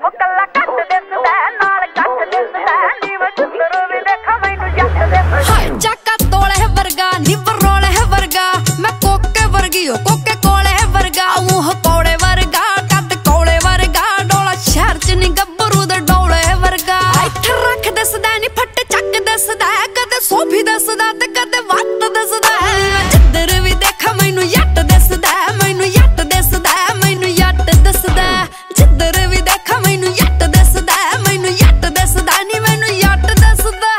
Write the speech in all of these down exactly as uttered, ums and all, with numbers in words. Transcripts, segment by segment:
कोके कोले वर्गा मुँह कौड़े वर्गा कद कौड़े वर्गा डोला शहर च नी गब्बरू दे डोले वर्गा इत्थे रख दसदा नी फट चक दसदा कदे सोफी दसदा ते कदे वट दसदा जिधर भी देखा मैनू यट दसदा मैनू यट दसदा मैनू यट दसदा जिधर भी देखा मैनू यट दसदा मैनू यट दसदा नी मैनू यट दसदा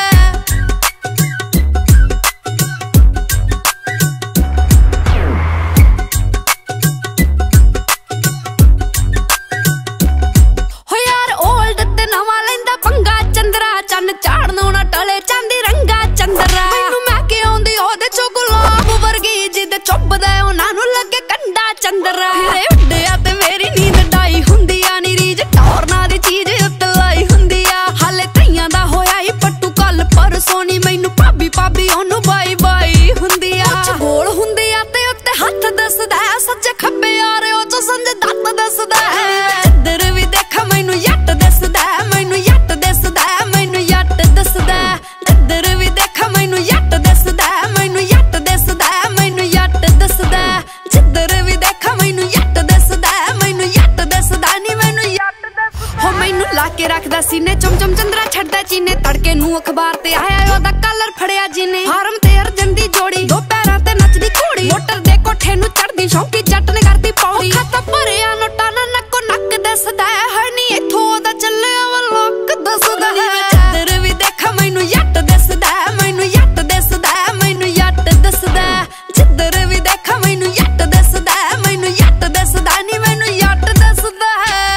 चन चाड़नों ना टले चांदी रंगा चंदरा मैनू मैके आउंदी ओदे चो गुलाब वर्गी जिदे चुभदा उन्हां नूं लगे कंडा चंदरा मेरे उड्डिया ते मेरी नींद डाई हुंदी आ नी रीज टौर ना दी चीज उत्ते लाई हुंदी आ हाले तईयां दा होया ही पट्टू कल परसों नी मैनू भाभी भाभी ओनू बाई बाई हुंदी आ कुछ बोल हुंदी आ ते उत्ते हत्थ दसदा सज्जे खब्बे यारे ओ चो संजे दत्त दसदा जिधर भी देखा मैनू यट दसदा मैनू यट दसदा मैनू यट दसदा जिधर भी देखा मैनू यट दसदा मैनू यट दसदा मैनू यट दसदा जिधर भी देखा मैनू यट दसदा मैनू यट दसदा नी मैनू यट दसदा हो मैनू ला के रखदा सीने चम चम चंद्रा छड्डदा चीने तड़के नू अखबार ते आया ओदा कलर फड़िया जिने फार्म ते अर्जन दी जोड़ी दो पैरां ते नचदी घोड़ी मोटर दे कोठे नू चढ़दी शौकी जट ने करदी पौड़ी खाता भरिया नोटा ना नक्को नक दसदा है नी इथों ओदा चलिया वा लोक दसदा जिधर भी देखा मैनू यट दसदा मैनू यट दसदा मैनू यट दसदा जिधर भी देखा मैनू यट दसदा मैनू यट दसदा नी मैनू यट दसदा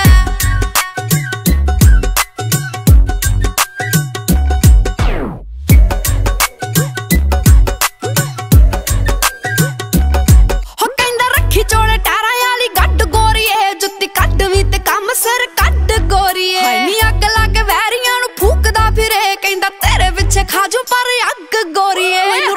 हो कहंदा रखी चोड़े टारा वाली गड्ड गोरीए जुत्ती कड्ड वी ते कम सिर कड्ड गोरीए नी अग लग वैरियां नू फूकदा फिरे कहंदा तेरे पिछे खाजू पर अग गोरीए